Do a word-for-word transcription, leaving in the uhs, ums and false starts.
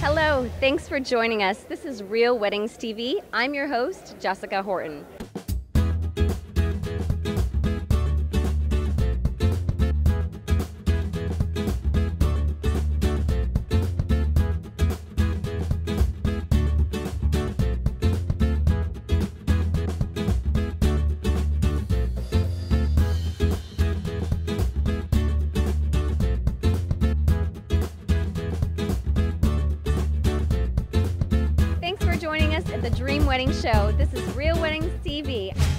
Hello, thanks for joining us. This is Real Weddings T V. I'm your host, Jessica Horton. Thanks for joining us at the Dream Wedding Show. This is Real Weddings T V.